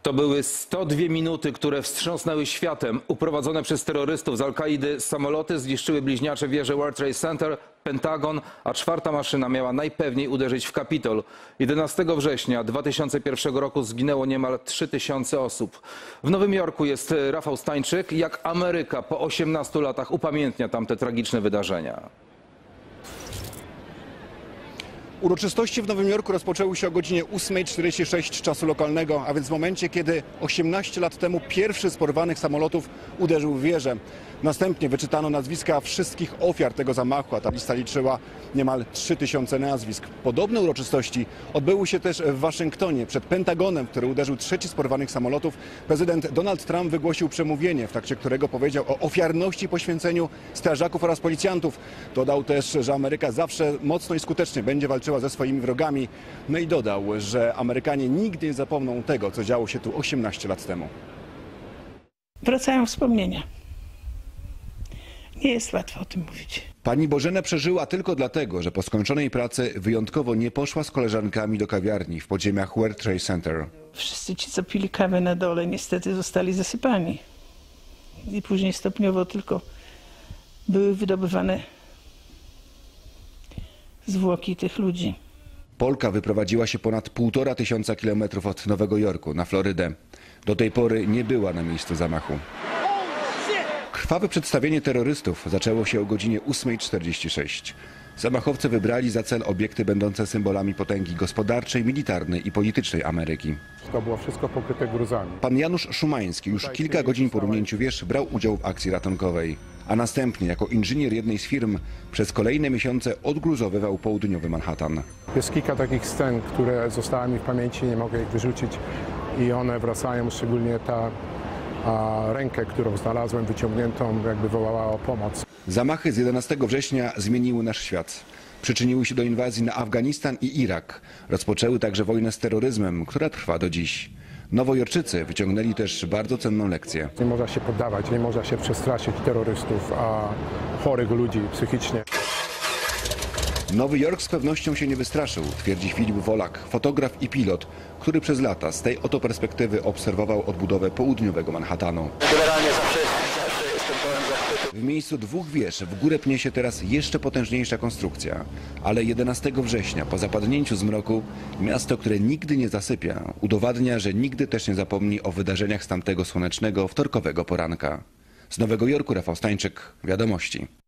To były 102 minuty, które wstrząsnęły światem. Uprowadzone przez terrorystów z Al-Kaidy samoloty zniszczyły bliźniacze wieże World Trade Center, Pentagon, a czwarta maszyna miała najpewniej uderzyć w Kapitol. 11 września 2001 roku zginęło niemal 3000 osób. W Nowym Jorku jest Rafał Stańczyk. Jak Ameryka po 18 latach upamiętnia tamte tragiczne wydarzenia? Uroczystości w Nowym Jorku rozpoczęły się o godzinie 8:46 czasu lokalnego, a więc w momencie, kiedy 18 lat temu pierwszy z porwanych samolotów uderzył w wieżę. Następnie wyczytano nazwiska wszystkich ofiar tego zamachu, a ta lista liczyła niemal 3000 nazwisk. Podobne uroczystości odbyły się też w Waszyngtonie. Przed Pentagonem, który uderzył trzeci z porwanych samolotów, prezydent Donald Trump wygłosił przemówienie, w trakcie którego powiedział o ofiarności i poświęceniu strażaków oraz policjantów. Dodał też, że Ameryka zawsze mocno i skutecznie będzie walczyła ze swoimi wrogami. No i dodał, że Amerykanie nigdy nie zapomną tego, co działo się tu 18 lat temu. Wracają wspomnienia. Nie jest łatwo o tym mówić. Pani Bożena przeżyła tylko dlatego, że po skończonej pracy wyjątkowo nie poszła z koleżankami do kawiarni w podziemiach World Trade Center. Wszyscy ci, co pili kawę na dole, niestety zostali zasypani. I później stopniowo tylko były wydobywane zwłoki tych ludzi. Polka wyprowadziła się ponad 1500 kilometrów od Nowego Jorku na Florydę. Do tej pory nie była na miejscu zamachu. Krwawe przedstawienie terrorystów zaczęło się o godzinie 8:46. Zamachowcy wybrali za cel obiekty będące symbolami potęgi gospodarczej, militarnej i politycznej Ameryki. To było wszystko pokryte gruzami. Pan Janusz Szumański już kilka godzin po runięciu wież brał udział w akcji ratunkowej, a następnie jako inżynier jednej z firm przez kolejne miesiące odgruzowywał południowy Manhattan. Jest kilka takich scen, które zostały mi w pamięci, nie mogę ich wyrzucić i one wracają, szczególnie ta rękę, którą znalazłem wyciągniętą, jakby wołała o pomoc. Zamachy z 11 września zmieniły nasz świat. Przyczyniły się do inwazji na Afganistan i Irak. Rozpoczęły także wojnę z terroryzmem, która trwa do dziś. Nowojorczycy wyciągnęli też bardzo cenną lekcję. Nie można się poddawać, nie można się przestraszyć terrorystów, a chorych ludzi psychicznie. Nowy Jork z pewnością się nie wystraszył, twierdzi Filip Wolak, fotograf i pilot, który przez lata z tej oto perspektywy obserwował odbudowę południowego Manhattanu. W miejscu dwóch wież w górę pnie się teraz jeszcze potężniejsza konstrukcja, ale 11 września po zapadnięciu zmroku miasto, które nigdy nie zasypia, udowadnia, że nigdy też nie zapomni o wydarzeniach z tamtego słonecznego wtorkowego poranka. Z Nowego Jorku Rafał Stańczyk, Wiadomości.